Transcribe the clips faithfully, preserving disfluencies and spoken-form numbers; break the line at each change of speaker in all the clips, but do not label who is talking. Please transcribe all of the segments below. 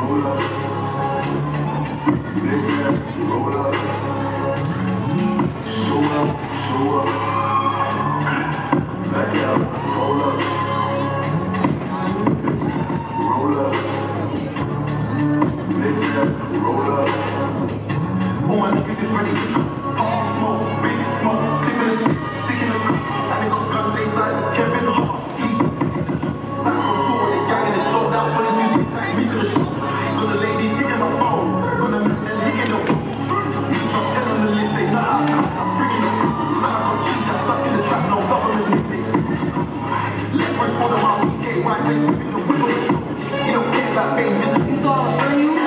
roll up. Big man, roll up. Show up, show up. Back out, roll up. Roll up. Big man, roll up. All my niggas is ready. All smoke, big smoke. Clipping the stick, sticking the cup. And they got guns, same size as Kevin Hart. Please. Back on tour with the gang and it's sold out twenty-two. Missing the show. Got the ladies hitting my phone. Got the men hitting the phone. Got ten on the list, they know how I'm freaking the rules. And I got cheese that's stuck in the trap, no government business. Let us hold them out, we can't white wrist, whipping the whip on the snow. You don't care about fame, this is you thought I was for you?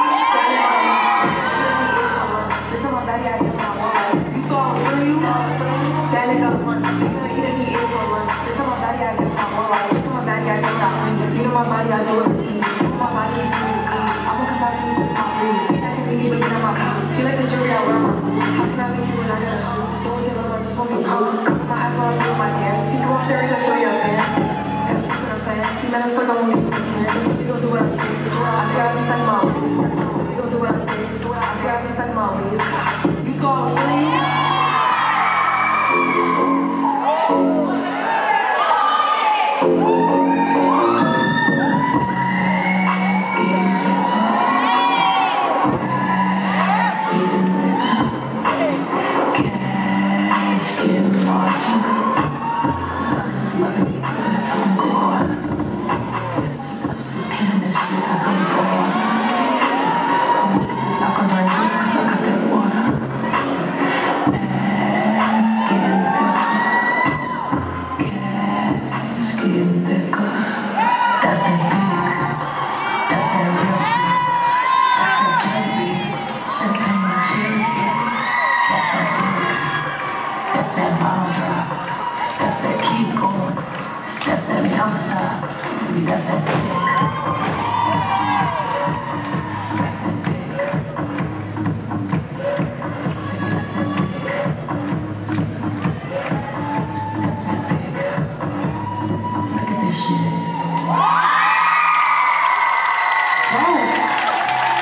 This is my daddy, I get my wallet. You thought I was for you? Daddy got lunch. You gonna eat it, he ate for lunch. This is my daddy, I get my wallet. This is my daddy, I get my clean. You know my body, I know what it is. Some of my body is really clean. I'm gonna come back to you, stick my breeze. Sweet I can be but you know my people. You like the jury, I wear my boots. How can I leave you when I gotta sleep? Don't say no, I just want to go. My eyes while I do my hair. She go upstairs, I'll show you up there. That's the plan. You better split on me, we gon' do what I say. I swear I be stuck my ways. We gon' do what I say. I swear I be stuck my ways. You thought I was playing?
That's that dick. That's that real shit.